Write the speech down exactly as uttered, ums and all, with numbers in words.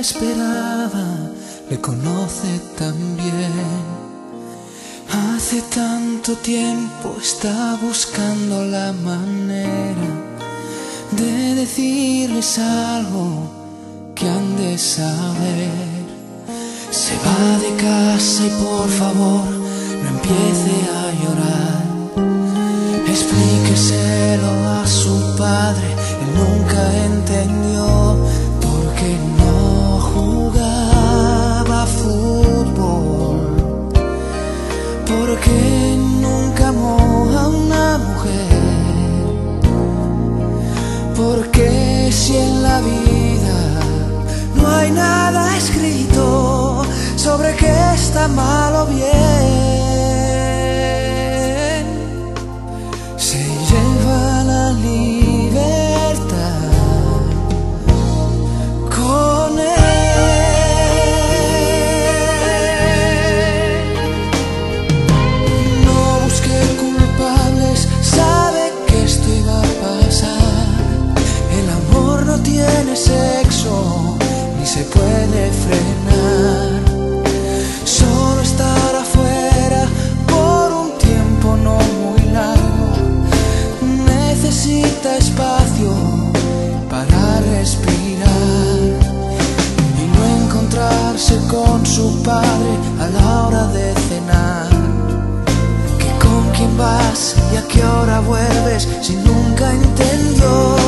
esperaba le conoce tan bien. Hace tanto tiempo está buscando la manera de decirles algo que han de saber. Se va de casa y por favor no empiece a llorar. Explíqueselo a su padre, él nunca entendió por qué no jugaba fútbol, por qué nunca amó a una mujer, porque si en la vida no hay nada escrito sobre qué está mal o bien, se lleva la libertad con él. No busque culpables, sabe que esto iba a pasar. El amor no tiene sexo ni se puede frenar. Solo estar afuera por un tiempo no muy largo. Necesita espacio para respirar y no encontrarse con su padre a la hora de cenar. Que con quién vas y a qué hora vuelves si nunca entendió